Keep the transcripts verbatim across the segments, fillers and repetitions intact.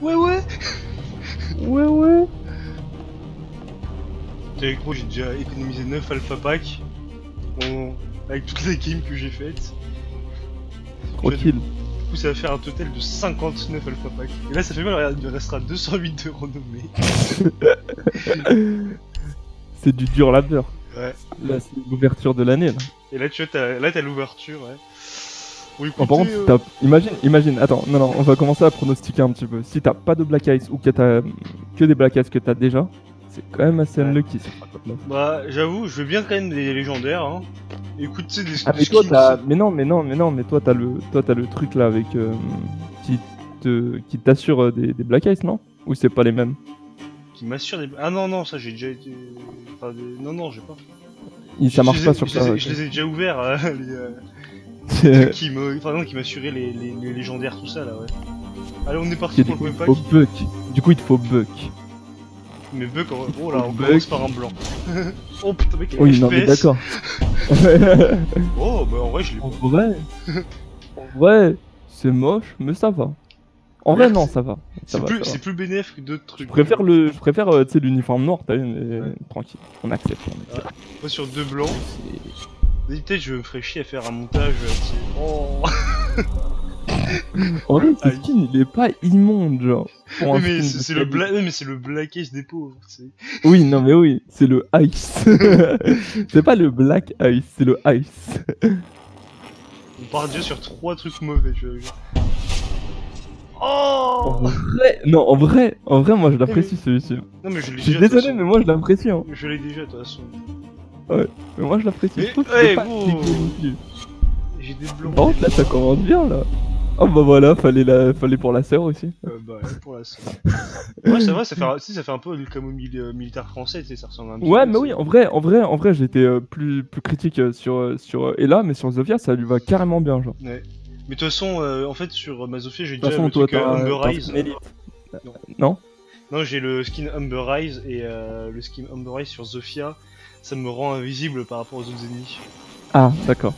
Ouais, ouais. Ouais, ouais. T'es gros, j'ai déjà économisé neuf alpha packs. Bon, avec toutes les games que j'ai faites. Tranquille. Du coup, ça va faire un total de cinquante-neuf alpha packs. Et là, ça fait mal, regarde, il me restera deux cent huit de renommée. C'est du dur labeur. Ouais. Là, c'est l'ouverture de l'année, là. Et là, tu vois, t'as, là, t'as l'ouverture, ouais. Bon, écoutez, Oh, par contre, si t'as... Imagine, imagine, attends, non, non, on va commencer à pronostiquer un petit peu. Si t'as pas de Black Ice ou que t'as que des Black Ice que t'as déjà, c'est quand même assez Ouais. unlucky sur ta top là. Bah, j'avoue, je veux bien quand même des légendaires, hein. Écoute, tu sais, des Ah, mais toi, t'as... Mais non, mais non, mais non, mais toi, t'as le, toi, t'as le truc là avec... Euh, qui te... qui t'assure euh, des... des Black Ice, non? Ou c'est pas les mêmes? Qui m'assure des... Ah non, non, ça, j'ai déjà été... Enfin, des... Non, non, j'ai pas. Il... Ça Je marche les ai- pas sur je ça. les ai- ok. Je les ai déjà ouverts, euh, les... Euh... trucs qui me... Enfin, non, qui m'assuraient les, les... les légendaires, tout ça, là, ouais. Allez, on est parti Ok, pour du le coup, premier il pack. faut Buck. Du coup, il te faut Buck. Mais Buck, en... oh là, on Buck. commence par un blanc. Oh putain, mec, Oui, non, mais d'accord. Oh, bah en vrai, je l'ai En pas. vrai, en vrai, c'est moche, mais ça va. En vrai, non, ça va. Ça C'est va, plus, ça va. c'est plus bénéf que d'autres trucs. Je préfère le, je préfère, euh, tu sais, l'uniforme noir, t'as vu, mais Ouais. tranquille, on accepte. On accepte. Moi, sur deux blancs, C'est- peut-être je me ferais chier à faire un montage, euh, tu sais. Oh. En vrai, ce Aïe. skin, il est pas immonde, genre. pour un Oui, mais skin c'est de c'est le qualité. black, mais c'est le black ace des pauvres, tu sais. Oui, non, mais oui, c'est le ice. C'est pas le black ice, c'est le ice. On part déjà sur trois trucs mauvais, je. je- En Oh. vrai, non, en vrai, en vrai, moi je l'apprécie celui-ci. Non, mais je l'ai Je suis déjà. de toute désolé, façon. mais moi je l'apprécie. Hein. Je l'ai déjà, de toute façon. Mais moi je l'apprécie. Mais, Je trouve que hey, c'est pas wow. dégueu non plus. J'ai des blancs. Par contre, des là ça noirs. commence bien là. Oh bah voilà, fallait, la... fallait pour la sœur aussi. Euh, bah, ouais, pour la seule. Ouais, c'est vrai, ça fait, un- tu sais, ça fait un peu le camo mili- euh, militaire français, tu sais, ça ressemble un petit Ouais, peu. mais oui, en vrai, en vrai, en vrai, j'étais euh, plus, plus critique euh, sur, euh, sur euh, Ella, mais sur Zofia, ça lui va carrément bien, genre. Ouais. Mais de toute façon, euh, en fait, sur Mazofia, j'ai De toute déjà façon, le toi, truc euh, t'as Umber t'as un Eyes. skin élite. Non. Non. Non, j'ai le skin Umber Eyes et euh, le skin Umber Eyes sur Zofia, ça me rend invisible par rapport aux autres ennemis. Ah, d'accord.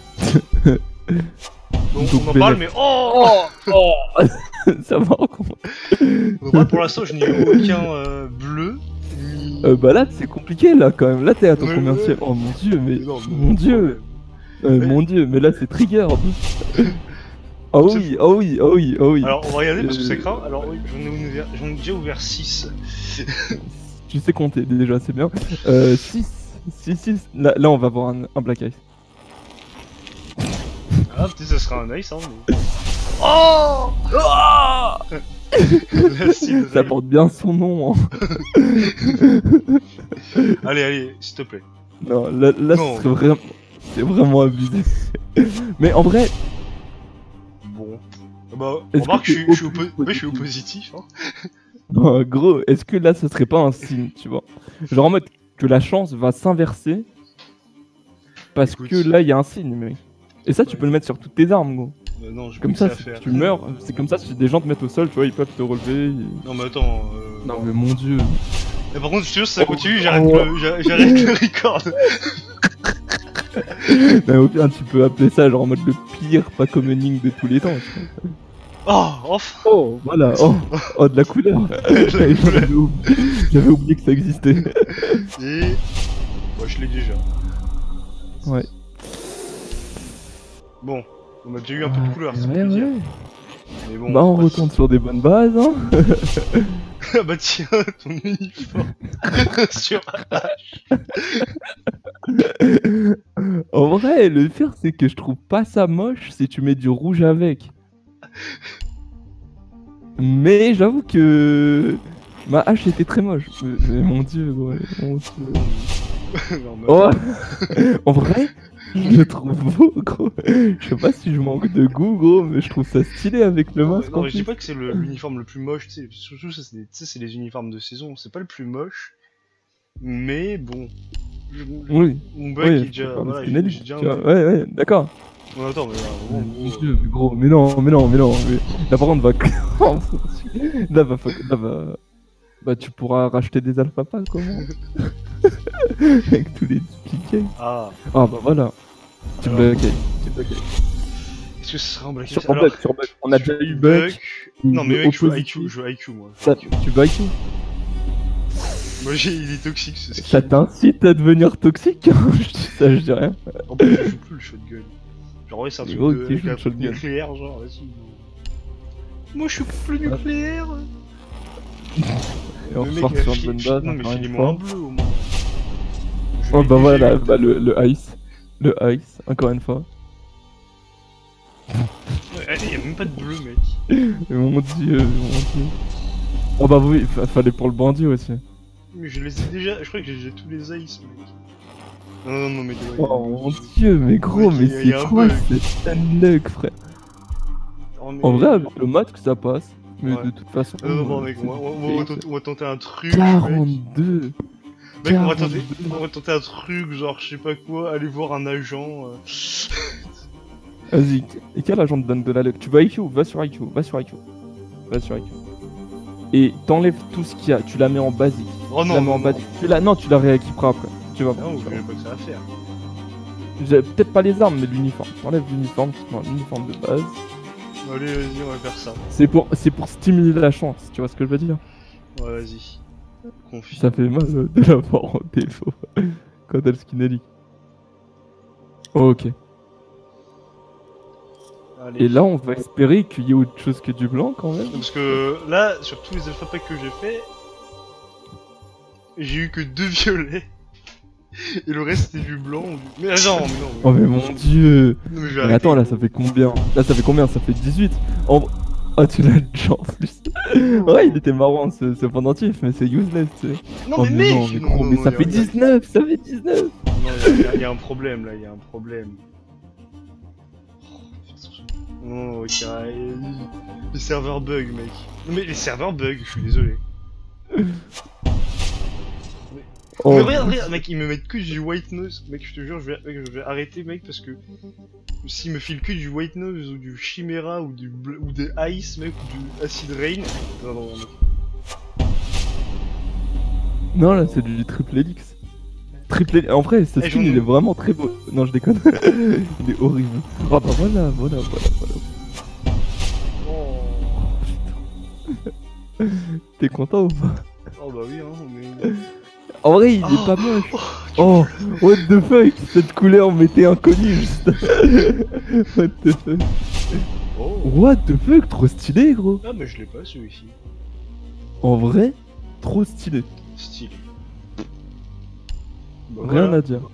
Bon, Donc, on en parle, mais oh, oh Ça va encore. Moi, pour l'instant, je n'ai eu aucun euh, bleu. Ni... Euh, bah là, c'est compliqué, là, quand même. Là, t'es à ton Ouais, combien ouais. Oh mon dieu, mais... Mais non, mais mon non, dieu problème. euh, Mais- Mon dieu, mais là, c'est trigger. Oh oui, oh oui, oh oui, oh oui. Alors, on va regarder parce que Euh, c'est craint. Alors, oui, j'en ai, ouvert- j'en ai déjà ouvert six. Tu sais compter, déjà, c'est bien. Euh, six. six, six. Là, là, on va voir un, un Black Ice. Ah, peut-être ça sera un ice, hein, mais. Oh La cible, Ça porte bien son nom. Hein. Allez, allez, s'il te plaît. Non, là, là Non. c'est vraiment... C'est vraiment abusé. Mais en vrai, Bon. Ah bah, Est-ce remarque, que je suis, t'es je suis au, au plus po- ouais, je suis au positif positif. Hein. non, gros, est-ce que là, ce serait pas un signe, tu vois? Genre en mode que la chance va s'inverser parce Écoute. que là, il y a un signe, mec. Et ça, tu peux le mettre sur toutes tes armes, gros. Euh, non, j'ai Comme pas ça, que si à faire. tu meurs, c'est comme ça, si des gens te mettent au sol, tu vois, ils peuvent te relever. ils- Non, mais attends. Euh... Non, mais mon dieu. Mais par contre, je te jure, si ça Oh, continue, j'arrête oh. le, j'a- j'arrête le record. Mais au pire, tu peux appeler ça genre en mode le pire pas commoning de tous les temps. tu vois. Oh, enfin. Oh, voilà, oh, oh de la couleur. J'avais oublié, j'avais oublié que ça existait. Et. Bah, je l'ai déjà. Ouais. Bon, on a déjà eu un peu de couleur, c'est ouais, plus dire. ouais. Mais bon. Bah, on passe. retourne sur des bonnes bases, hein. Ah bah tiens, ton uniforme. Sur En vrai, le pire, c'est que je trouve pas ça moche si tu mets du rouge avec. Mais j'avoue que ma hache était très moche. Mais, mais mon dieu, gros, mon dieu. Non, mais Oh, attends. en vrai, je le trouve beau, gros. Je sais pas si je manque de goût, gros, mais je trouve ça stylé avec le Non, mais- masque. non, en mais je dis plus. pas que c'est le- l'uniforme le plus moche, tu sais. Surtout, ça, c'est des, tu sais, c'est les uniformes de saison. C'est pas le plus moche. Mais bon. Je- Oui, Mon bug oui, est je déjà. peux pas, Voilà, mais j'ai c'est une j'ai élite, déjà tu vois. un. Ouais, ouais, d'accord. Bon, attends, mais là, Mais bon, mon gros, dieu, mais gros, mais non, mais non, mais non. Mais... Là, par contre, va. là, va. Là, va. Bah, tu pourras racheter des alpha packs, comment? Avec tous les duplicates. Ah. Ah, bah voilà. Tu Alors. bloques. Tu bloques. Est-ce que ce serait un Black Sur Ice? Bug, Alors, sur Bug. On a déjà eu Bug. Bug. Non, mais mec, je veux I Opposition. Q, je veux I Q moi. Je veux Ça, I Q. tu veux I Q? Moi, j'ai il est toxique ce skin. Ça t'incite à devenir toxique? Je dis ça, je dis rien. En plus, je joue plus le shotgun. Genre, ouais, c'est un Mais truc gros, de qui avec joue un le truc shotgun? nucléaire, genre, vas-y. Moi, je suis contre le nucléaire. Et on Le mec, repart il a sur une fi- bonne fi- base. Non, mais encore une finis-moi un fois. bleu au moins. Je Oh l'ai bah déjà voilà, eu. bah, le, le ice. Le ice, encore une fois. Ouais, allez, y'a même pas de bleu, mec. Et mon dieu, mon dieu. Oh bah oui, fa- fallait pour le bandit aussi. Mais je les ai déjà. Je crois que j'ai déjà tous les ice, mec. Non, non, non, mais. ouais, Oh mon dieu, mais gros, Mec, mais il y a- il y c'est a un quoi bug. cette unluck, frère? Oh, mais- En vrai, avec le masque, ça passe. Mais Ouais. de toute façon. Non, non, non, euh, mec, c'est on va, on va- du on va fake. tenter, on va tenter un truc. Mec, quarante-deux. Mec, on, va tenter, quarante-deux. on va tenter un truc, genre, je sais pas quoi, aller voir un agent. euh. Vas-y, et quel agent te donne de la luck? Tu vas I Q, va sur I Q, va sur I Q. Va sur I Q. Et t'enlèves tout ce qu'il y a, tu la mets en basique. Oh Tu non, la mets non, en non. basique. Tu la... Non, tu la rééquiperas après. Tu vas voir. Non, tu je vas sais voir. pas que ça va faire. J'ai- Peut-être pas les armes, mais l'uniforme. T'enlèves l'uniforme, tu te mets un uniforme de base. Allez, vas-y, on va faire ça. C'est pour, c'est pour stimuler la chance, tu vois ce que je veux dire? Ouais, vas-y. Confie. Ça fait mal euh, de l'avoir en défaut quand elle skin est leak. Oh, ok. Allez. Et là, on va espérer qu'il y ait autre chose que du blanc quand même. Parce que là, sur tous les alpha packs que j'ai fait, j'ai eu que deux violets. Et le reste c'était du blanc. ou du- Mais ah, non, mais non. Oh, mais mon dieu! Non, mais je vais Mais arrêter. attends, là, ça fait combien? Là, ça fait combien? Ça fait dix-huit. En... Ah, tu l'as déjà en plus. Ouais, il était marrant ce, ce pendentif, mais c'est useless, tu sais. Non, Oh, mais mais mec non, mais non, gros, non, mais non, ça y a- fait y a- dix-neuf! Ça fait dix-neuf! Non, il y, a- y a un problème là, il y a un problème. Non, ok, les serveurs bug, mec. Non, mais les serveurs bug, je suis désolé. Oh, mais regarde, regarde, mec, ils me mettent que du white nose. Mec, je te jure, je vais, mec, je vais arrêter, mec, parce que s'ils me filent que du white nose ou du chimera ou du bleu, ou des ice, mec, ou du acid rain. Non, non, non, mec. Non, là, c'est du triple helix. Triple helix. En vrai, ce Eh, skin, j'en ai- il est vraiment très beau. Non, je déconne. Il est horrible. Oh, bah voilà, voilà, voilà, voilà. Oh, T'es content ou pas? oh bah oui, hein, mais. En vrai, il est Oh. pas moche. Oh, Oh, what the fuck? Cette couleur m'était inconnue juste. What the fuck? oh. What the fuck? Trop stylé, gros. Ah, mais je l'ai pas celui-ci. En vrai, trop stylé. Stylé. Bah, Rien voilà. à dire.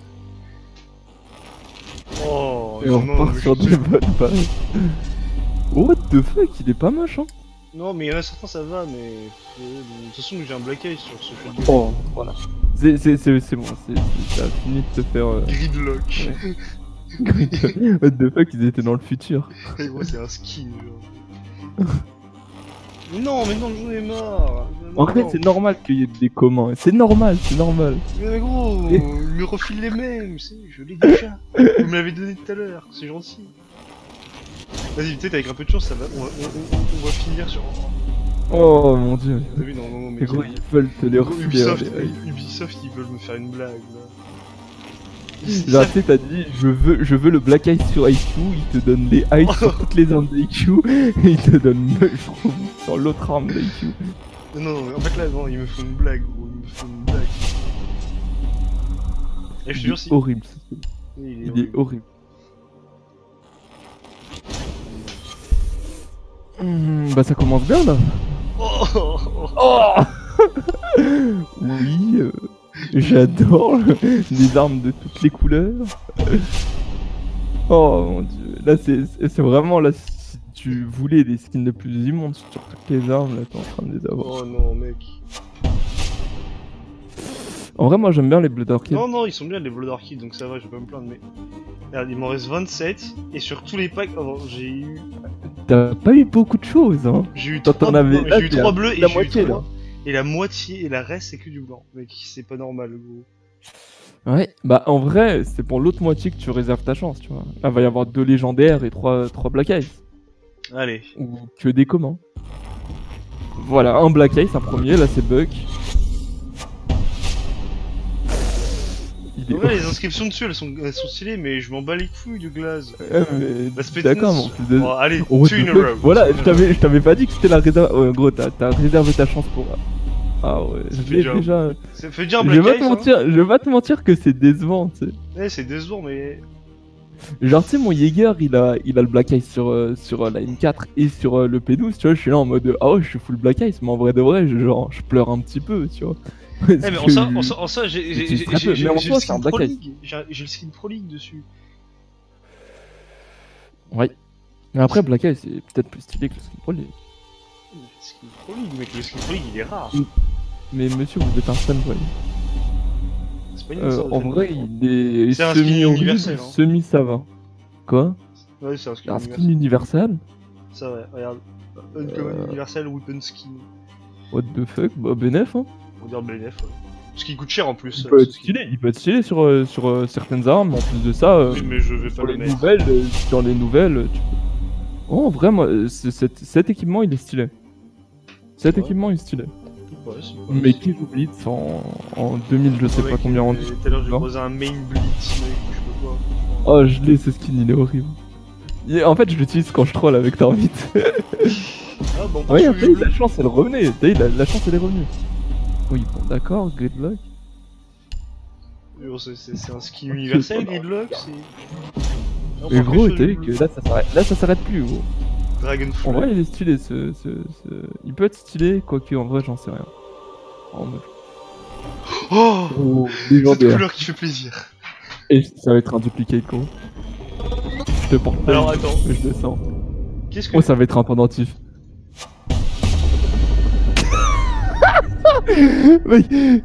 Oh, Et non, on non, repart mais sur je- des bonnes bases. What the fuck? Il est pas moche, hein? Non, mais il y en a certains, ça va, mais. euh, De toute façon, j'ai un black eye sur ce shotgun. Oh, voilà. C'est c'est- c'est- c'est bon, c'est c'est- ça a fini de te faire. Euh... Gridlock. What the fuck, ils étaient dans le futur. Et gros, c'est un skin, genre. Mais non, mais non, j'en ai marre. En vrai, c'est normal qu'il y ait des communs. C'est normal, c'est normal. Mais gros, Et- il me refile les mêmes, c'est, je l'ai déjà. Vous me l'avez donné tout à l'heure, c'est gentil. Vas-y, peut-être avec un peu de chance, ça va. On va, on, on- on va finir sur. Oh mon dieu. T'as vu, non, non, non, mais. Les gros, ils veulent te les Gros, refiler. Ubisoft, allez. Ubisoft, ils veulent me faire une blague là. Genre, tu sais, t'as dit, je veux, je veux le Black Ice sur I Q, il te donne les Ice sur toutes les armes d'I Q, et il te donne Mushroom sur l'autre arme d'I Q. Non, non, non, en fait là, non, ils me font une blague, gros, ils me font une blague. Et je te Il jure, est si. horrible, ce truc. Il est Il est horrible. horrible. Hmm, bah ça commence bien là. Oh, oh, oh. Oh oui, euh, j'adore les armes de toutes les couleurs. Oh mon dieu, là c'est c'est vraiment là, si tu voulais des skins les plus immondes sur toutes les armes, là t'es en train de les avoir. Oh non, mec. En vrai, moi j'aime bien les Blood Orchid. Non, non, ils sont bien les Blood Orchid, donc ça va, je vais pas me plaindre, mais. Regarde, il m'en reste vingt-sept, et sur tous les packs, oh, j'ai eu. T'as pas eu beaucoup de choses, hein. J'ai eu Quand trois, t'en avais- non, mais là, j'ai eu t'es à trois bleus et la j'ai eu moitié, trois. là. Et la moitié, et la reste, c'est que du blanc. Mec, c'est pas normal, gros. Ouais, bah en vrai, c'est pour l'autre moitié que tu réserves ta chance, tu vois. Là, va y avoir deux légendaires et trois, trois Black Ice. Allez. Ou que des communs. Voilà, un Black Ice, un premier, là c'est Buck. Il est Ouais, les inscriptions dessus, elles sont, elles sont stylées, mais je m'en bats les couilles de glace. Ouais, mais... Bah, c'est D'accord, mais pétence. en plus de... Oh, allez, Oh, two in a deux- row. Voilà, Two in je a t'avais, je t'avais pas dit que c'était la réserve. Ouais, gros, t'as, t'as réservé ta chance pour. Ah ouais, Ça je fait l'ai déjà- déjà. row. Ça fait dire un Je vais Black pas te Ice, hein. mentir, je vais pas te mentir que c'est décevant, tu sais. Ouais, c'est décevant, mais. Genre, tu sais, mon Jaeger, il a, il a le Black Ice sur, euh, sur euh, la M quatre et sur euh, le P douze, tu vois. Je suis là en mode, ah ouais, je suis full Black Ice, mais en vrai de vrai, je, genre, je pleure un petit peu, tu vois. Eh, mais en ça, en ça, en ça, j'ai j'ai- C'est j'ai- très j'ai- peu, j'ai mais en le soi, c'est un skin Pro Black Ice. League. J'ai j'ai le skin Pro League dessus. Ouais. Mais après, Black Ice, c'est peut-être plus stylé que le skin Pro League. Le skin Pro League, mec, le skin Pro League, il est rare. Mm. Mais monsieur, vous êtes un fanboy. C'est pas une Euh, ça, en vrai, il est C'est un skin semi universel, hein. semi ça va. Quoi? Ouais, c'est un skin Un universel. skin universel? Ça, ouais, regarde. Uncommon Euh. Universal Weapon Skin. What the fuck? Bah, bénef, hein. On va dire B N F, ouais. Parce qu'il coûte cher en plus. Il euh, peut être ce skin. stylé, il peut être stylé sur, euh, sur euh, certaines armes, en plus de ça, euh, Oui, mais je vais pas sur le les mettre. nouvelles, euh, sur les nouvelles, euh, tu peux... Oh, en vrai, moi, euh, c'est- cet, cet équipement, il est stylé. Cet Ouais. équipement est stylé. Ouais, c'est pas Mais qui Blitz en, en deux mille, je sais Ouais, pas mec, combien on euh, dit. Tout à l'heure, j'ai Non. croisé un main blitz, mec, ou je sais pas quoi. Oh, je l'ai, ce skin, il est horrible. Il- En fait, je l'utilise quand je troll avec Torvit. Ah, bon, Ouais, on après, la chance, elle revenait. T'as vu, la, la chance, elle est revenue. Oui, bon, d'accord, Gridlock. C'est c'est un skin universel, Gridlock, c'est. Non, Mais par gros, contre, t'as vu le- que là, ça s'arrête, là, ça s'arrête plus, gros. En Dragonfly. vrai, il est stylé, ce, ce, ce... Il peut être stylé, quoique, en vrai, j'en sais rien. En mode... Oh, Oh, cette légendaire. couleur qui fait plaisir. Et ça va être un duplicate, gros. Je te porte pas. Alors, attends. Je le sens. Qu'est-ce que. Oh, ça va être un pendentif. Mec,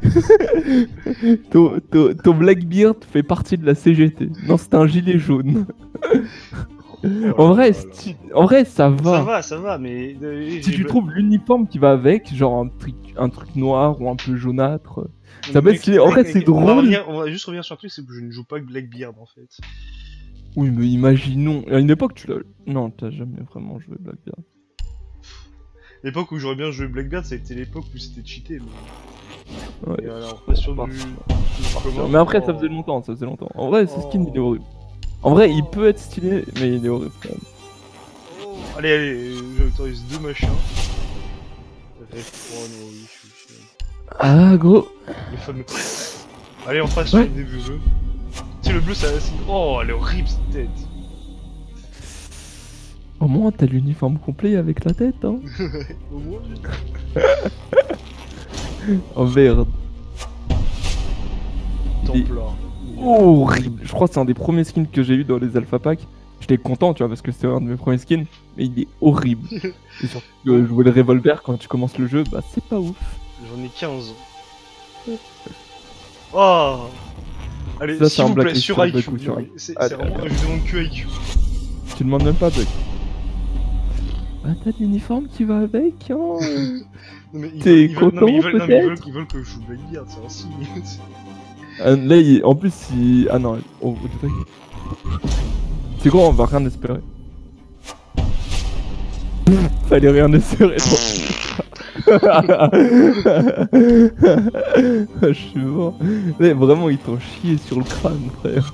ton, ton, ton Blackbeard fait partie de la C G T. Non, c'est un gilet jaune. En vrai, sti- en vrai, ça va. Ça va, ça va, mais. euh, Si j'ai- tu trouves l'uniforme qui va avec, genre un truc, un truc noir ou un peu jaunâtre. ça Mec, va être stylé. En mec, vrai, mec, c'est On va, drôle. revenir- on va juste revenir sur un truc, c'est que je ne joue pas avec Blackbeard en fait. Oui, mais imaginons. À une époque, tu l'as. Non, t'as jamais vraiment joué Blackbeard. L'époque où j'aurais bien joué Blackbeard, ça a été l'époque où c'était cheaté. Mais... Ouais. Et alors, pas sur Par- du. par- commun. Mais après, ça Oh. faisait longtemps, ça faisait longtemps. En vrai, ce skin, Oh. il est horrible. En vrai, il peut être stylé, mais il est horrible quand même. Oh. Allez, allez, j'autorise deux machins. F trois, non, oui, je suis chiant. Ah, gros. Le fameux. Allez, on passe Ouais. sur le début bleu. Tu sais, le bleu, ça. c'est- Oh, elle est horrible cette tête. Au moins, t'as l'uniforme complet avec la tête, hein. Au moins. Oh merde. Il est Templar. horrible. Je crois que c'est un des premiers skins que j'ai eu dans les alpha packs. J'étais content, tu vois, parce que c'était un de mes premiers skins. Mais il est horrible. Et surtout que jouer le revolver quand tu commences le jeu, bah c'est pas ouf. J'en ai quinze ans. Oh. Allez, Ça, c'est s'il un vous plaît, blacklist sur sur I Q. Baku, sur non, I Q. mais C'est Allez, c'est vraiment. allez. Je demande que I Q. Tu demandes même pas, Buck. Bah t'as l'uniforme qui va avec, hein. Non, mais ils T'es veulent- ils veulent- non, mais ils content, veulent- non, mais ils veulent- peut-être ils veulent que je joue Blackbeard, c'est un signe. Ah, là, il- en plus, il... Ah non, oh, what the fuck. C'est quoi, on va rien espérer. Fallait rien espérer. Je suis mort. Mais vraiment, ils t'ont chié sur le crâne, frère.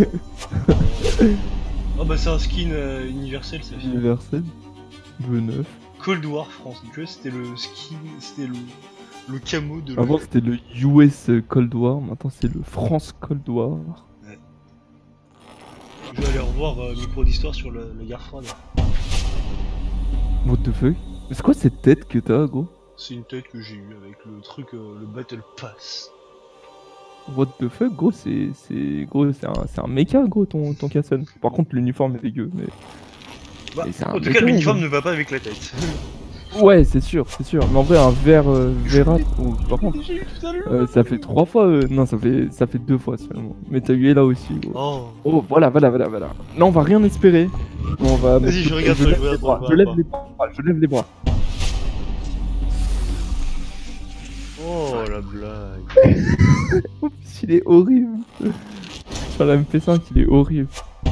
Oh bah c'est un skin euh, universel, ça fait. Universel. V neuf. Cold War France, tu vois, c'était le skin, c'était le, le camo de Avant, c'était le U S Cold War. Maintenant, c'est le France Cold War. Je vais aller revoir euh, mes cours d'histoire sur le- la guerre froide. What the fuck? Mais c'est quoi cette tête que t'as, gros? C'est une tête que j'ai eue avec le truc, euh, le Battle Pass. What the fuck, gros, c'est c'est gros, c'est un, c'est un méca, gros, ton, ton Casson. Par contre, l'uniforme est dégueu, mais... Bah, Mais c'est un en tout méca, cas, l'uniforme gros. ne va pas avec la tête. Ouais, c'est sûr, c'est sûr. Mais en vrai, un vert euh, verâtre, ou par contre, J'ai eu tout à l'heure. euh, ça fait trois fois... euh, Non, ça fait ça fait deux fois seulement. Mais t'as eu là aussi, gros. Oh. Oh, voilà, voilà, voilà, voilà. Là, on va rien espérer. On va... Vas-y, je regarde je pas, lève je les regarde bras, pas, je je lève regarde les bras, je lève les bras. Oh la blague. En plus, il est horrible. Sur la M P cinq, il est horrible.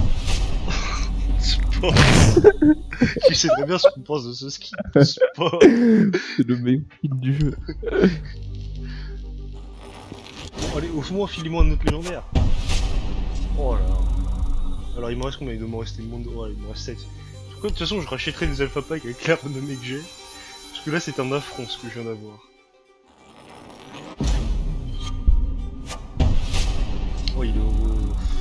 Sport. Tu sais très bien ce qu'on pense de ce skin. Sport. C'est le meilleur film du jeu. allez, au moins, filez-moi un autre légendaire. Oh là là. Alors, il me reste combien? Il doit m'en rester monde. Oh, il me reste sept. De toute façon, je rachèterai des alpha packs avec la renommée que j'ai. Parce que là, c'est un affront ce que je viens d'avoir. Oh, il est au...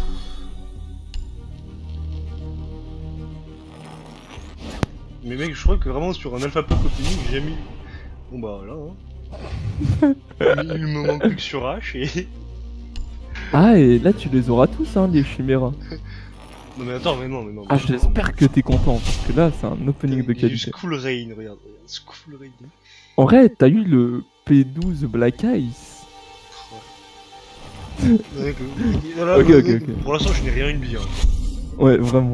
Mais mec, je crois que vraiment sur un alpha pack opening, j'ai jamais eu... Bon bah voilà, hein. il, il me manque plus que sur H et... Ah, et là tu les auras tous, hein, les chiméras. Non mais attends, mais non, mais non. Ah, j'espère que t'es content, parce que là c'est un opening de Il y a eu qualité. Skull Rain, regarde, regarde, Skull Rain. En vrai, t'as eu le P douze Black Ice. Ouais. Voilà, Ok, ok, ok. Pour l'instant, je n'ai rien eu de bien. Ouais, vraiment.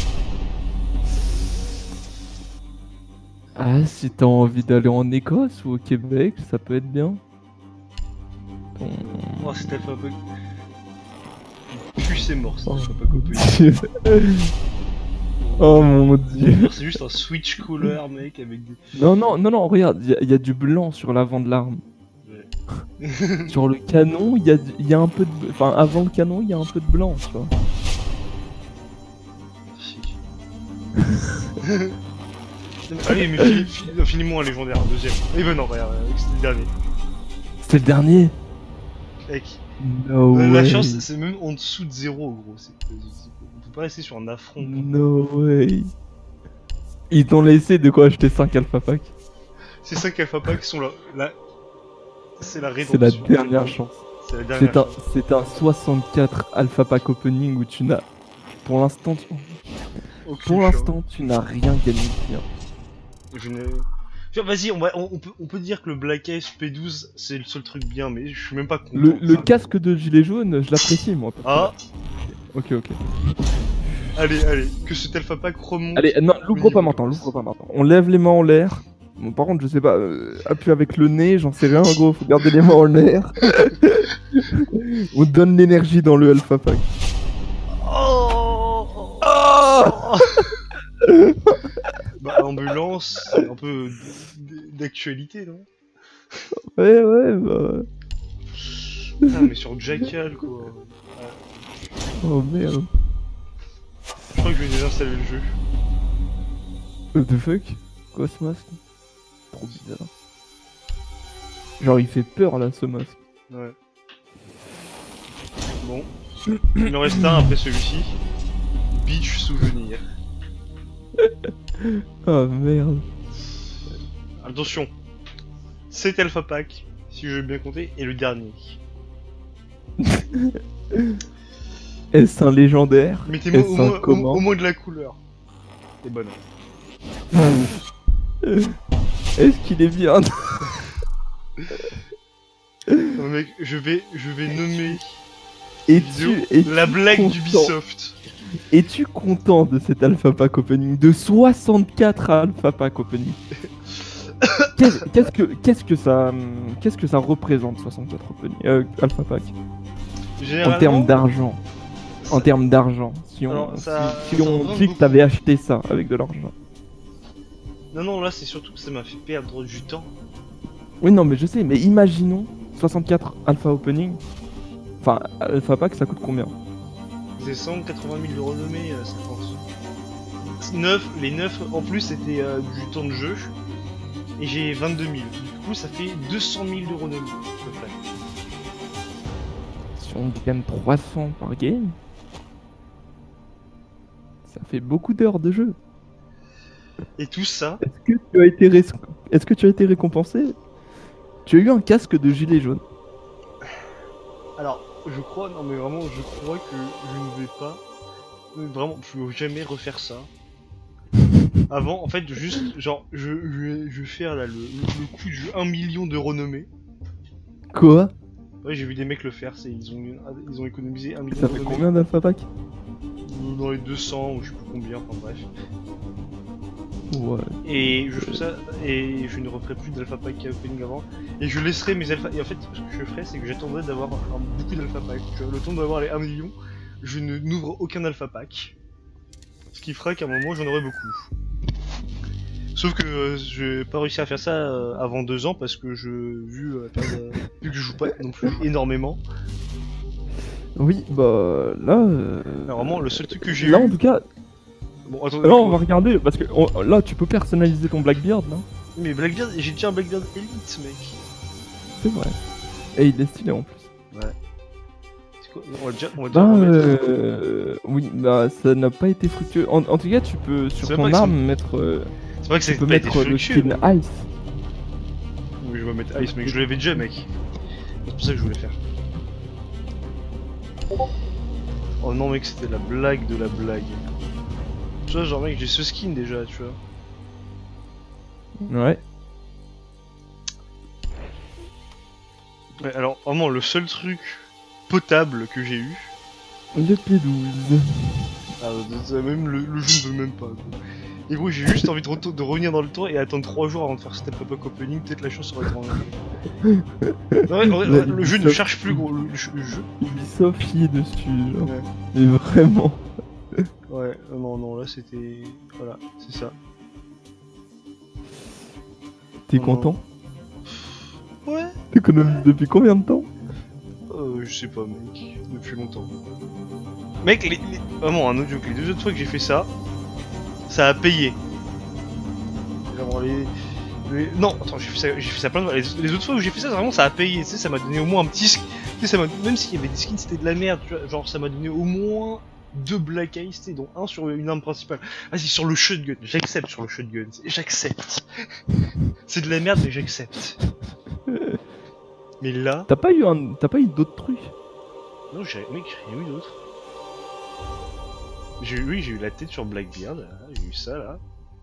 Ah, si t'as envie d'aller en Écosse ou au Québec, ça peut être bien. Ton... Oh, c'est alpha pack. Puis c'est mort, c'est alpha pack opening. Oh mon dieu. C'est juste un switch color, mec, avec des... Non, non, non, non, regarde, il y, y a du blanc sur l'avant de l'arme. Ouais. Sur le canon, il y, a du- y a un peu de... Enfin, avant le canon, il y a un peu de blanc, tu vois. Merci. Allez, mais fini- fini- finis-moi un légendaire, un deuxième. Eh ben non, regarde, c'était le dernier. C'était le dernier. Mec, No la way. chance, c'est même en dessous de zéro, gros. C'est- c'est- On peut pas rester sur un affront. No way. Ils t'ont laissé de quoi acheter cinq alpha pack. C'est ça qu'Alpha Pack sont là. là... C'est la C'est la rédemption. dernière chance. C'est la dernière C'est un, chance. c'est un soixante-quatre alpha pack opening où tu n'as... Pour l'instant, tu... Aucune pour chance. l'instant, tu n'as rien gagné de bien. Je n'ai... Tiens, vas-y, on, va... on, on peut, on peut dire que le Black Ice P douze, c'est le seul truc bien, mais je suis même pas content. Le, le Enfin, casque de gilet jaune, je l'apprécie, moi. Ah, Ok, ok. allez, allez, que cet Alpha Pack remonte. Allez, non, l'ouvre pas maintenant, l'ouvre pas maintenant. On lève les mains en l'air. Bon, par contre, je sais pas, euh, appuie avec le nez, j'en sais rien, gros, faut garder les mains en l'air. On donne l'énergie dans le alpha pack. Oh, oh, Oh oh. Bah, ambulance, c'est un peu d- d'actualité, non? Ouais, ouais, bah... Putain, mais sur Jackal, quoi. Oh merde. Je crois que je vais désinstaller le jeu. What the fuck? Quoi ce masque? Trop bizarre. Genre il fait peur là ce masque. Ouais. Bon. Il en reste un après celui-ci. Beach Souvenir. Oh merde. Attention. Cet Alpha Pack, si je veux bien compter, est le dernier. Est-ce un légendaire? Mettez-moi Est-ce au, un moins- au, comment? au moins de la couleur. C'est bon. Est-ce qu'il est bien? Non, mec, je vais, je vais nommer Es-tu vidéo es-tu la blague content d'Ubisoft. Es-tu content de cet alpha pack opening? De soixante-quatre alpha pack opening. Qu'est-ce qu'est-ce que qu'est-ce que ça hum, qu'est-ce que ça représente soixante-quatre opening euh, alpha pack en Généralement, termes d'argent? En ça- termes d'argent, si on Alors, ça- si, si ça on représente dit que beaucoup. t'avais acheté ça avec de l'argent. Non, non, là c'est surtout que ça m'a fait perdre du temps. Oui, non, mais je sais, mais imaginons soixante-quatre alpha opening. Enfin, alpha pack, ça coûte combien? C'est cent quatre-vingt mille de renommée, euh, cinquante. neuf, les neuf en plus c'était euh, du temps de jeu. Et j'ai vingt-deux mille. Du coup, ça fait deux cent mille de renommée, à peu près. Si on gagne trois cents par game, ça fait beaucoup d'heures de jeu. Et tout ça, Est-ce que tu as été ré- Est-ce que tu as été récompensé? Tu as eu un casque de gilet jaune. alors, je crois, non mais vraiment, je crois que je ne vais pas, euh, vraiment, plus jamais refaire ça. Avant, en fait, juste, genre, je, je, vais, je vais faire là le, le coup du un million de renommée. Quoi? Ouais, j'ai vu des mecs le faire, c'est, ils, ont, ils ont économisé un million Ça de fait renommée. combien d'alpha pack? Dans les deux cents, ou je sais plus combien, enfin bref. Ouais. Et je fais ça, et je ne referai plus d'alpha pack opening avant. Et je laisserai mes alpha. Et en fait, ce que je ferai, c'est que j'attendrai d'avoir un- beaucoup d'alpha pack. Tu vois, le temps d'avoir les un million, je ne n'ouvre aucun alpha pack. Ce qui fera qu'à un moment, j'en aurai beaucoup. Sauf que euh, j'ai pas réussi à faire ça euh, avant deux ans parce que je vu, euh, pas de- vu que je joue pas non plus énormément. Oui, bah là. euh, Alors, vraiment, le seul truc que j'ai Là, eu. en tout cas, Bon, attendez. là, on va regarder parce que on- là, tu peux personnaliser ton Blackbeard, là. Mais Blackbeard, j'ai déjà un Blackbeard Elite, mec. C'est vrai. Et il est stylé en plus. C'est quoi On va déjà, on va déjà Bah, remettre. euh, oui, bah ça n'a pas été fructueux. En, en tout cas, tu peux sur C'est même pas ton que arme c'est- mettre. euh, C'est vrai que ça tu peux pas été mettre le fructueux. skin Ice. Oui, je vais mettre Ice, mec. Je l'avais déjà, mec. C'est pour ça que je voulais faire. Oh non, mec, c'était la blague de la blague. Tu vois, genre, mec, j'ai ce skin déjà, tu vois. Ouais. Ouais, alors, vraiment, le seul truc potable que j'ai eu. Le P douze. Ah, de- de- même le, le jeu ne veut même pas. Quoi. Et gros, j'ai juste envie de, retour- de revenir dans le tour et attendre trois jours avant de faire Step Up Opening. Peut-être la chance aurait été en jeu. Non, ouais, ouais, ouais, le jeu ne cherche plus, gros. Le, le jeu- le jeu. Ubisoft y est dessus, genre. Ouais. Mais vraiment. Ouais, euh, non, non, là c'était. Voilà, c'est ça. T'es Non, content? Ouais. T'économises depuis combien de temps? Euh, je sais pas, mec. Depuis longtemps. Mec, les, les- vraiment, un autre joke. Les deux autres fois que j'ai fait ça, ça a payé. Genre, les. les- Non, attends, j'ai fait, ça- j'ai fait ça plein de fois. Les, les autres fois où j'ai fait ça, vraiment, ça a payé. Tu sais, ça m'a donné au moins un petit. sk- Tu sais, ça m'a. Même s'il y avait des skins, c'était de la merde. Tu vois, genre, ça m'a donné au moins deux Black Ice, tu sais, dont un sur une arme principale. Vas-y, sur le shotgun. J'accepte sur le shotgun. J'accepte. C'est de la merde, mais j'accepte. Mais là. T'as pas eu un... T'as pas eu d'autres trucs? Non, j'ai. Mec, j'ai rien eu d'autre. J'ai eu, oui, j'ai eu la tête sur Blackbeard, là, j'ai eu ça là.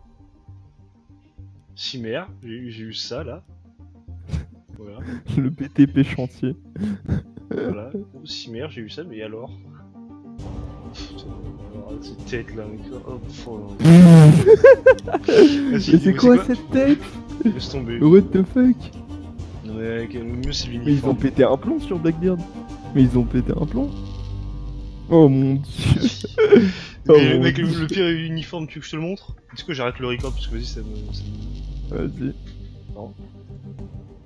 Chimère, j'ai eu, j'ai eu ça là. Voilà, Le B T P chantier. voilà. Chimère, j'ai eu ça, mais alors Putain, alors, cette tête là, mec. Oh, pff, oh, non. Vas-y, Mais dis-moi, c'est quoi cette tête? Laisse tomber. What the fuck? Ouais, le mieux c'est Mais ils ont l'uniforme. pété un plomb sur Blackbeard. Mais ils ont pété un plomb. Oh mon dieu. Mais Oh, le mon mec, le, Dieu. le pire uniforme, tu veux que je te le montre? Est-ce que j'arrête le record parce que vas-y, ça me. Ça me... Vas-y. Non.